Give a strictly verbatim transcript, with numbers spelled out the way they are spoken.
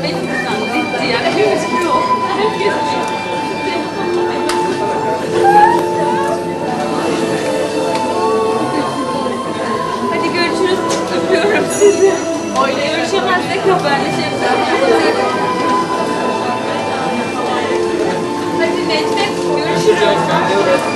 Benim buradan bitti yani. Herkes yok. Herkes Hadi görüşürüz. Öpüyorum sizi. Öyle görüşemezsek haberleşelim. Hadi Necdet görüşürüz.